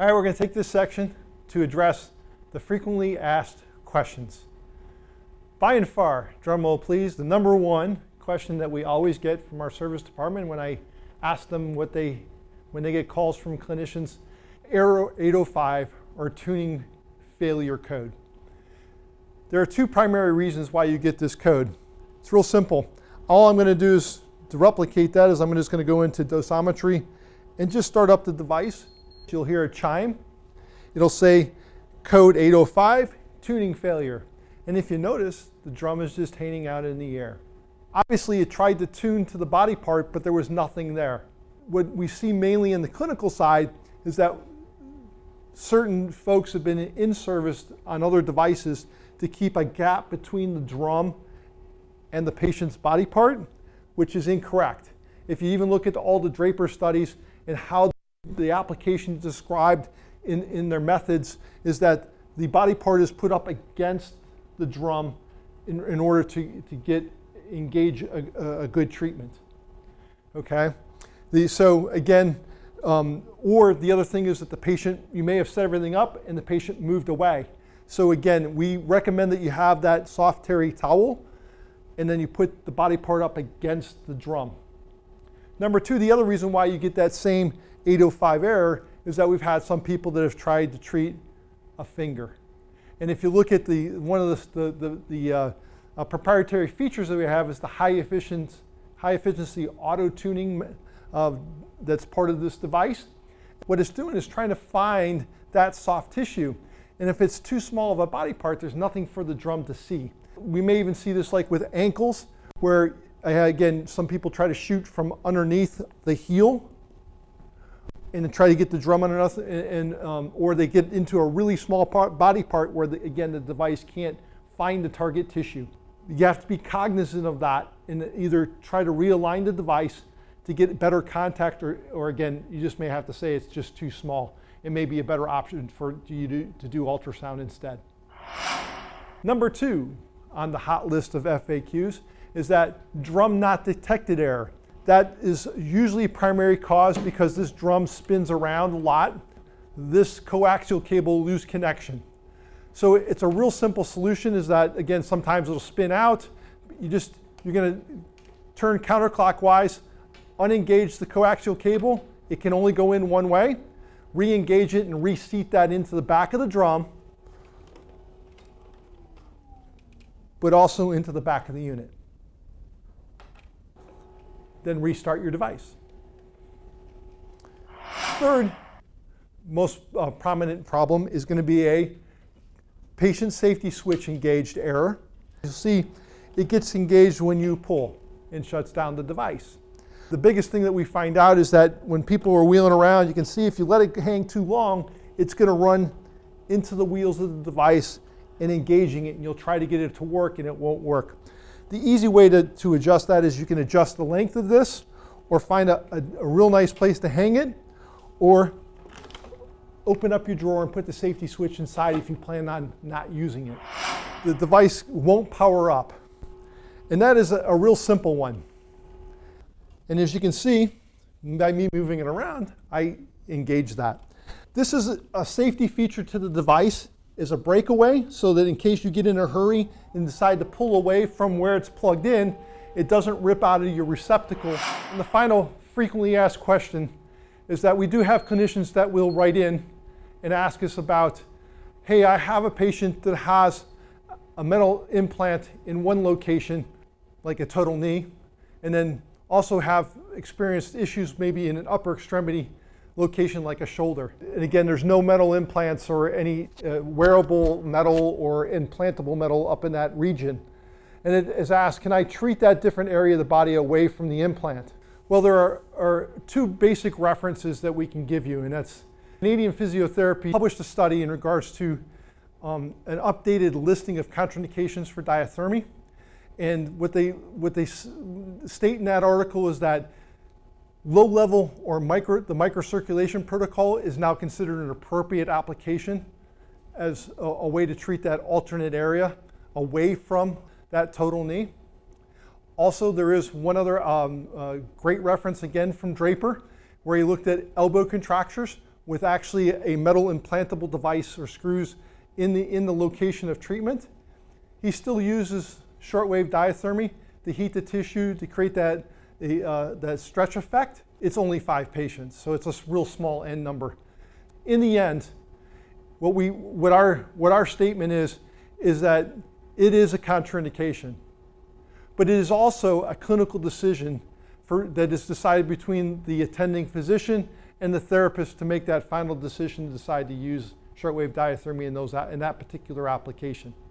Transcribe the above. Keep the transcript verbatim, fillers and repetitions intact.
All right, we're going to take this section to address the frequently asked questions. By and far, drum roll please, the number one question that we always get from our service department when I ask them what they, when they get calls from clinicians, error eight oh five or tuning failure code. There are two primary reasons why you get this code. It's real simple. All I'm going to do is to replicate that is I'm just going to go into dosimetry and just start up the device. You'll hear a chime. It'll say code eight oh five, tuning failure. And if you notice, the drum is just hanging out in the air. Obviously, it tried to tune to the body part, but there was nothing there. What we see mainly in the clinical side is that certain folks have been in service on other devices to keep a gap between the drum and the patient's body part, which is incorrect. If you even look at all the Draper studies and how the application described in, in their methods is that the body part is put up against the drum in, in order to, to get engage a, a good treatment. Okay? The, so again, um, or the other thing is that the patient, you may have set everything up and the patient moved away. So again, we recommend that you have that soft terry towel and then you put the body part up against the drum. Number two, the other reason why you get that same eight oh five error is that we've had some people that have tried to treat a finger. And if you look at the, one of the, the, the, the uh, uh, proprietary features that we have is the high efficient, high efficiency auto tuning uh, that's part of this device. What it's doing is trying to find that soft tissue. And if it's too small of a body part, there's nothing for the drum to see. We may even see this like with ankles, where again, some people try to shoot from underneath the heel and then try to get the drum underneath, and, and um, or they get into a really small part, body part where, the, again, the device can't find the target tissue. You have to be cognizant of that and either try to realign the device to get better contact, or, or again, you just may have to say it's just too small. It may be a better option for you to, to do ultrasound instead. Number two on the hot list of F A Qs is that drum not detected error. That is usually a primary cause because this drum spins around a lot. This coaxial cable will lose connection. So it's a real simple solution is that, again, sometimes it'll spin out. You just, you're going to turn counterclockwise, unengage the coaxial cable. It can only go in one way. Re-engage it and reseat that into the back of the drum, but also into the back of the unit. Then restart your device. Third most uh, prominent problem is going to be a patient safety switch engaged error. You'll see it gets engaged when you pull and shuts down the device. The biggest thing that we find out is that when people are wheeling around, you can see if you let it hang too long, it's going to run into the wheels of the device and engaging it, and you'll try to get it to work and it won't work. The easy way to, to adjust that is you can adjust the length of this, or find a, a, a real nice place to hang it, or open up your drawer and put the safety switch inside if you plan on not using it. The device won't power up. And that is a, a real simple one. And as you can see, by me moving it around, I engage that. This is a, a safety feature to the device, is a breakaway, so that in case you get in a hurry and decide to pull away from where it's plugged in, it doesn't rip out of your receptacle. And the final frequently asked question is that we do have clinicians that will write in and ask us about, hey, I have a patient that has a metal implant in one location, like a total knee, and then also have experienced issues maybe in an upper extremity location like a shoulder. And again, there's no metal implants or any uh, wearable metal or implantable metal up in that region. And it is asked, can I treat that different area of the body away from the implant? Well, there are, are two basic references that we can give you, and that's Canadian Physiotherapy published a study in regards to um, an updated listing of contraindications for diathermy. And what they, what they state in that article is that low level or micro, the microcirculation protocol is now considered an appropriate application as a, a way to treat that alternate area away from that total knee. Also, there is one other um, uh, great reference again from Draper, where he looked at elbow contractures, with actually a metal implantable device or screws in the, in the location of treatment. He still uses shortwave diathermy to heat the tissue to create that, uh, that stretch effect. It's only five patients, so it's a real small N number. In the end, what, we, what, our, what our statement is, is that it is a contraindication, but it is also a clinical decision for, that is decided between the attending physician and the therapist to make that final decision to decide to use shortwave diathermy in, those, in that particular application.